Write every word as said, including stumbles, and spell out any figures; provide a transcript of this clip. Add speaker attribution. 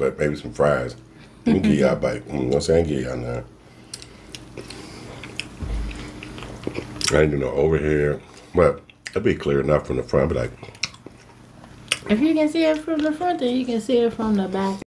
Speaker 1: but maybe some fries. Let me give y'all a bite. I'm not saying give y'all none. I ain't do no overhead. Well, it'll be clear enough from the front, but like.
Speaker 2: If you can see it from the front, then you can see it from the back.